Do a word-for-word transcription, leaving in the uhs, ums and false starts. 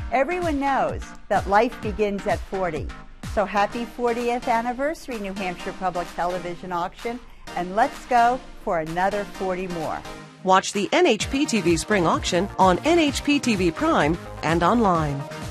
Everyone knows that life begins at forty. So happy fortieth anniversary, New Hampshire Public Television Auction, and let's go for another forty more. Watch the N H P T V Spring Auction on N H P T V Prime and online.